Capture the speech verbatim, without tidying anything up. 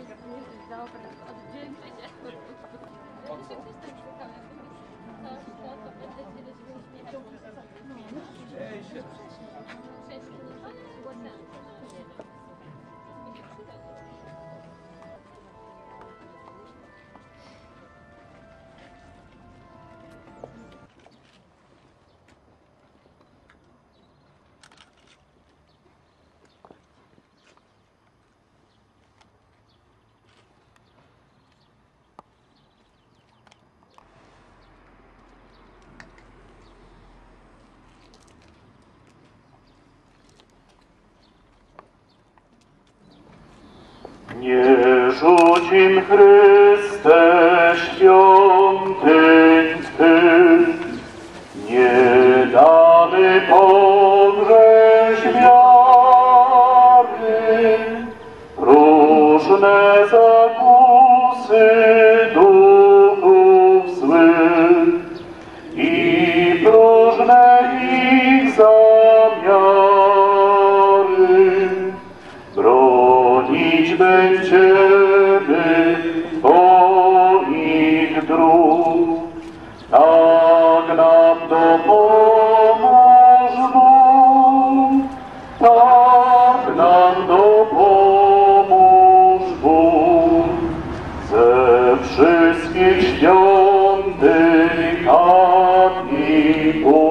Oddzięczenie. Ja się też tak szukam, coś, to, to będę się do siebie uśmiechać. Cześć, ale głodna. Nie rzucim Chryste świątyń Twych, nie damy pogrzeć wiary, próżne zakusy duchów złych i próżne ich zamiary. Bronić będziemy Twoich dróg, tak nam dopomóż Bóg, tak nam dopomóż Bóg. Ze wszystkich świątyń chat i pól